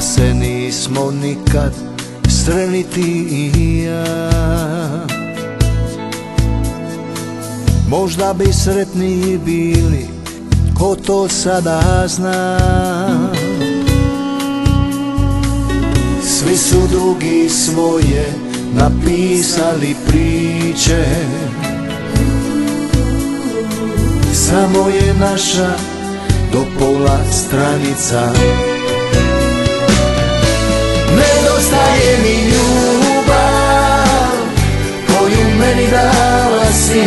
se nismo nikad sreli ti i ja, možda bi sretniji bili, ko to sada zna. Svi su drugi svoje napisali priče, samo je naša do pola stranica. Nedostaje mi ljubav koju meni dala si,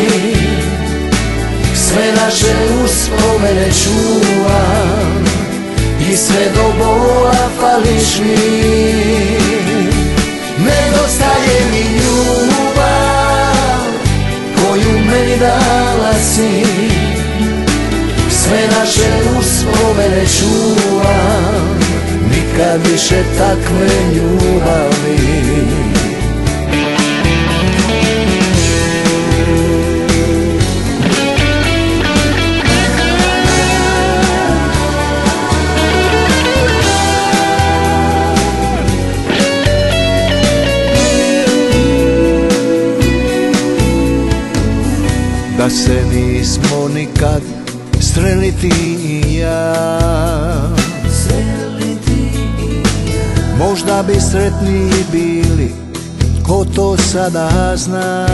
sve naše uspomene čuvam i sve do bola fališ mi. Nedostaje mi ljubav koju meni dala si, sve naše uspomene čuvam, nikad više takve ljubavi. Da se nismo nikad sreli ti i ja, možda bi sretniji bili, ko to sada zna.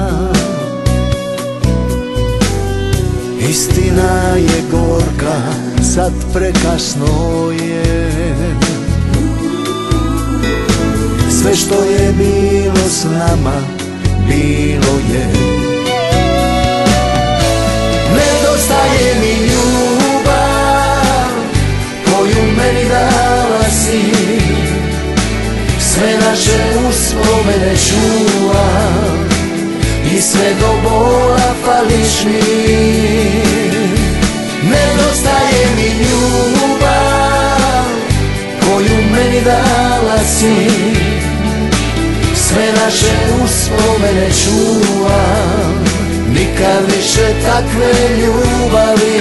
Istina je gorka, sad prekasno je, sve što je bilo s nama, bilo je. Nedostaje mi ljubav koju meni dala si, sve naše uspomene čuvam i sve do bola fališ mi. Nedostaje mi ljubav koju meni dala si, sve naše uspomene čuvam, nikad više takve ljubavi.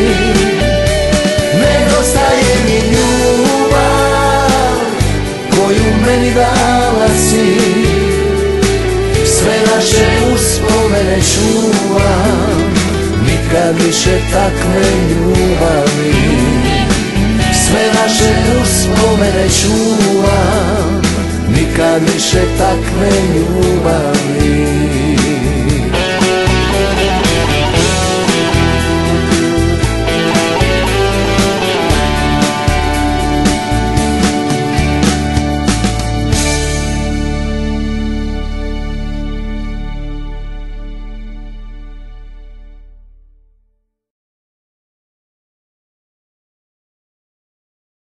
Nedostaje mi ljubav koju meni dala si, sve naše uspomene čuvam, nikad više takve ljubavi. Sve naše uspomene čuvam, nikad više takve ljubavi.